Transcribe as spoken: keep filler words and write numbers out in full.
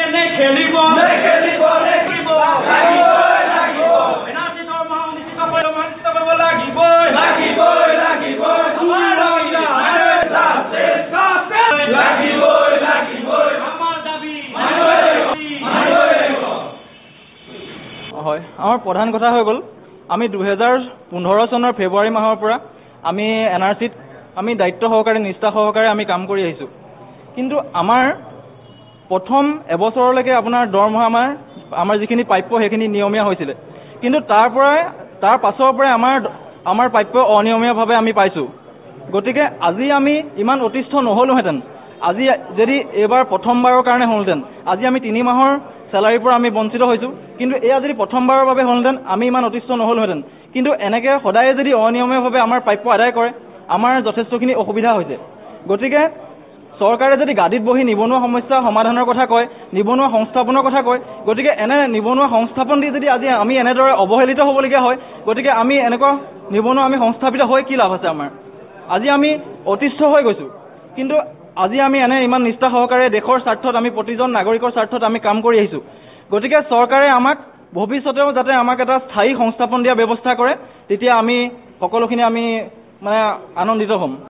হয়, আমাৰ প্ৰধান কথা হৈ গ'ল আমি দুহেজাৰ পোন্ধৰ চনৰ ফেব্ৰুৱাৰী মাহৰ পৰা আমি এন আৰ চিত আমি দায়িত্ব সহকাৰে নিষ্ঠা সহকাৰে আমি কাম কৰি আহিছোঁ। কিন্তু আমাৰ প্ৰথম এবছৰলৈকে আপোনাৰ দৰমহা আমাৰ আমাৰ যিখিনি প্ৰাপ্য সেইখিনি নিয়মীয়া হৈছিলে, কিন্তু তাৰ পৰাই তাৰ পাছৰ পৰাই আমাৰ আমাৰ প্ৰাপ্য অনিয়মীয়াভাৱে আমি পাইছোঁ। গতিকে আজি আমি ইমান অতিষ্ঠ নহ'লোহেঁতেন, আজি যদি এইবাৰ প্ৰথমবাৰৰ কাৰণে হ'লহেঁতেন, আজি আমি তিনি মাহৰ চেলাৰীৰ পৰা আমি বঞ্চিত হৈছোঁ, কিন্তু এয়া যদি প্ৰথমবাৰৰ বাবে হ'লহেঁতেন আমি ইমান অতিষ্ঠ নহ'লোহেঁতেন। কিন্তু এনেকৈ সদায় যদি অনিয়মীয়াভাৱে আমাৰ প্ৰাপ্য আদায় কৰে, আমাৰ যথেষ্টখিনি অসুবিধা হৈছে। গতিকে চৰকাৰে যদি গাদীত বহি নিবনুৱা সমস্যা সমাধানৰ কথা কয়, নিবনুৱা সংস্থাপনৰ কথা কয়, গতিকে এনে নিবনুৱা সংস্থাপন দি যদি আজি আমি এনেদৰে অৱহেলিত হ'বলগীয়া হয়, গতিকে আমি এনেকুৱা নিবনুৱা আমি সংস্থাপিত হৈ কি লাভ আছে আমাৰ? আজি আমি অতিষ্ঠ হৈ গৈছোঁ, কিন্তু আজি আমি এনে ইমান নিষ্ঠা সহকাৰে দেশৰ স্বাৰ্থত আমি প্ৰতিজন নাগৰিকৰ স্বাৰ্থত আমি কাম কৰি আহিছোঁ। গতিকে চৰকাৰে আমাক ভৱিষ্যতেও যাতে আমাক এটা স্থায়ী সংস্থাপন দিয়াৰ ব্যৱস্থা কৰে, তেতিয়া আমি সকলোখিনি আমি মানে আনন্দিত হ'ম।